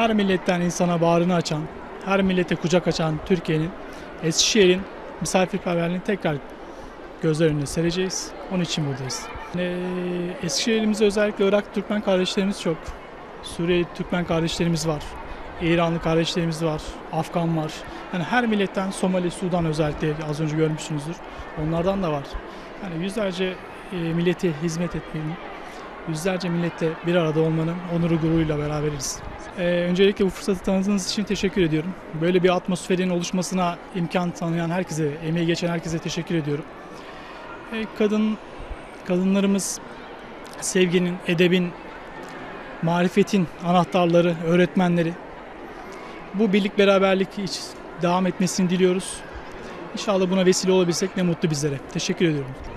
her milletten insana bağrını açan, her millete kucak açan Türkiye'nin, Eskişehir'in misafirperverliğini tekrar gözler önüne sereceğiz. Onun için buradayız. Eskişehir'imizde özellikle Irak Türkmen kardeşlerimiz çok. Suriyeli Türkmen kardeşlerimiz var. İranlı kardeşlerimiz var. Afgan var. Yani her milletten, Somali, Sudan özellikle az önce görmüşsünüzdür. Onlardan da var. Yani yüzlerce millete hizmet etmenin, yüzlerce millette bir arada olmanın onuru gururuyla beraberiz. Öncelikle bu fırsatı tanıdığınız için teşekkür ediyorum. Böyle bir atmosferin oluşmasına imkan tanıyan herkese, emeği geçen herkese teşekkür ediyorum. Kadınlarımız sevginin, edebin, marifetin anahtarları, öğretmenleri. Bu birlik beraberlik hiç devam etmesini diliyoruz. İnşallah buna vesile olabilsek ne mutlu bizlere. Teşekkür ediyorum.